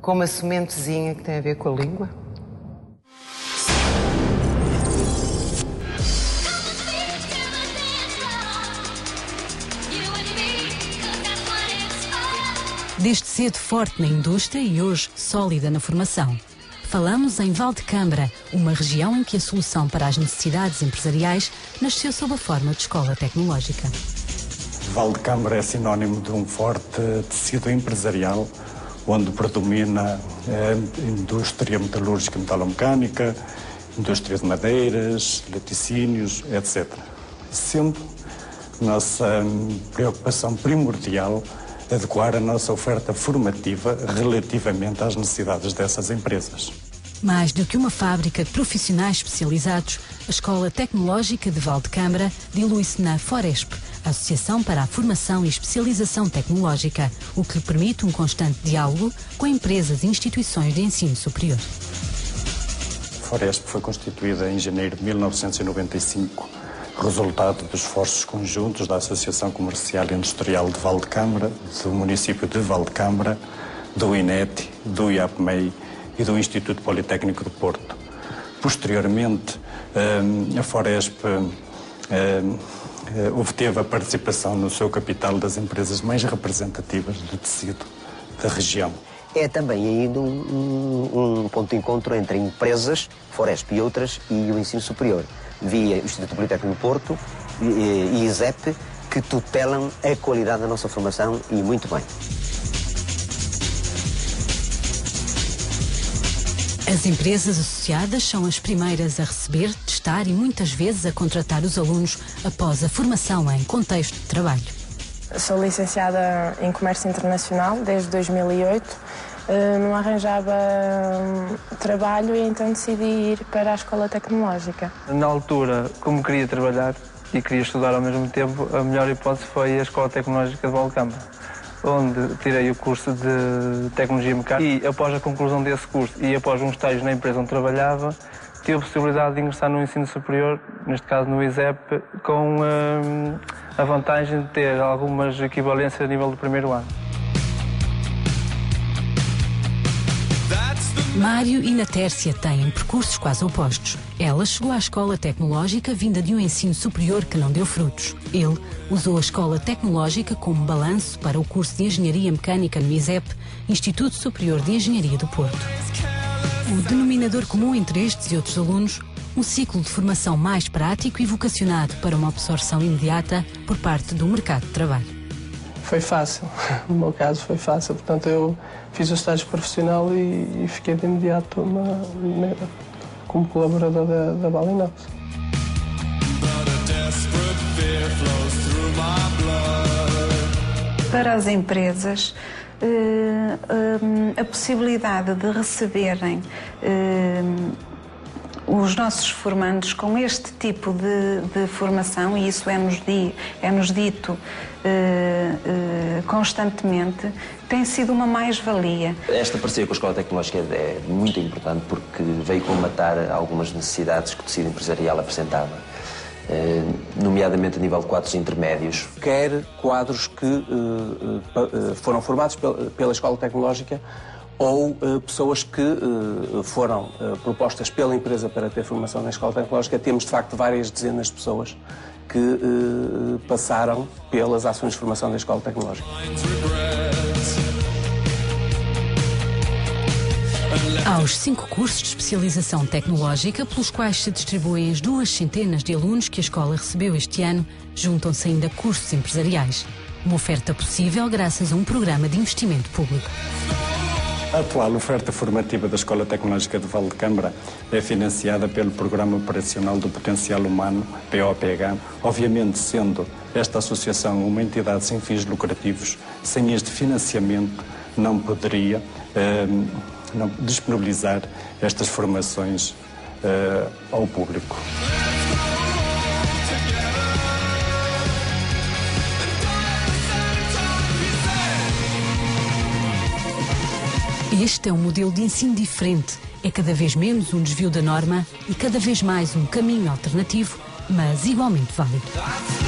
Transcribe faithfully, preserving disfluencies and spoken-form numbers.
com uma sementezinha que tem a ver com a língua? Desde cedo forte na indústria e hoje sólida na formação. Falamos em Valdecâmara, uma região em que a solução para as necessidades empresariais nasceu sob a forma de escola tecnológica. Valdecâmara é sinónimo de um forte tecido empresarial, onde predomina a indústria metalúrgica, metalomecânica, indústria de madeiras, laticínios, etcétera. Sendo nossa preocupação primordial adequar a nossa oferta formativa relativamente às necessidades dessas empresas. Mais do que uma fábrica de profissionais especializados, a Escola Tecnológica de Valdecâmara dilui-se na Foresp, Associação para a Formação e Especialização Tecnológica, o que lhe permite um constante diálogo com empresas e instituições de ensino superior. A Foresp foi constituída em janeiro de mil novecentos e noventa e cinco, resultado dos esforços conjuntos da Associação Comercial e Industrial de Valdecâmara, do município de Valdecâmara, do INET, do IAPMEI e do Instituto Politécnico do Porto. Posteriormente, a Foresp obteve a participação no seu capital das empresas mais representativas do tecido da região. É também ainda um, um, um ponto de encontro entre empresas, Foresp e outras, e o ensino superior, via o Instituto Politécnico do Porto e, e ISEP, que tutelam a qualidade da nossa formação e muito bem. As empresas associadas são as primeiras a receber, testar e muitas vezes a contratar os alunos após a formação em contexto de trabalho. Sou licenciada em Comércio Internacional desde dois mil e oito. Não arranjava trabalho e então decidi ir para a Escola Tecnológica. Na altura, como queria trabalhar e queria estudar ao mesmo tempo, a melhor hipótese foi a Escola Tecnológica de Valdecâmara, onde tirei o curso de Tecnologia Mecânica e após a conclusão desse curso e após um estágio na empresa onde trabalhava, tive a possibilidade de ingressar no ensino superior, neste caso no ISEP, com hum, a vantagem de ter algumas equivalências a nível do primeiro ano. Mário e Natércia têm percursos quase opostos. Ela chegou à Escola Tecnológica vinda de um ensino superior que não deu frutos. Ele usou a Escola Tecnológica como balanço para o curso de Engenharia Mecânica no ISEP, Instituto Superior de Engenharia do Porto. O denominador comum entre estes e outros alunos, um ciclo de formação mais prático e vocacionado para uma absorção imediata por parte do mercado de trabalho. Foi fácil, no meu caso foi fácil, portanto eu fiz o estágio profissional e, e fiquei de imediato na, na, como colaborador da, da Balinox. Para as empresas, eh, eh, a possibilidade de receberem eh, os nossos formandos com este tipo de, de formação, e isso é-nos di, é-nos dito eh, eh, constantemente, tem sido uma mais-valia. Esta parceria com a Escola Tecnológica é muito importante porque veio colmatar algumas necessidades que o tecido empresarial apresentava, eh, nomeadamente a nível de quadros intermédios. Quer quadros que eh, eh, foram formados pela, pela Escola Tecnológica ou uh, pessoas que uh, foram uh, propostas pela empresa para ter formação na Escola Tecnológica. Temos, de facto, várias dezenas de pessoas que uh, passaram pelas ações de formação da Escola Tecnológica. Aos cinco cursos de especialização tecnológica, pelos quais se distribuem as duas centenas de alunos que a escola recebeu este ano, juntam-se ainda cursos empresariais. Uma oferta possível graças a um programa de investimento público. A atual oferta formativa da Escola Tecnológica de Valdecâmara é financiada pelo Programa Operacional do Potencial Humano, P O P H, obviamente sendo esta associação uma entidade sem fins lucrativos. Sem este financiamento não poderia eh, não disponibilizar estas formações eh, ao público. Este é um modelo de ensino diferente. É cada vez menos um desvio da norma e cada vez mais um caminho alternativo, mas igualmente válido.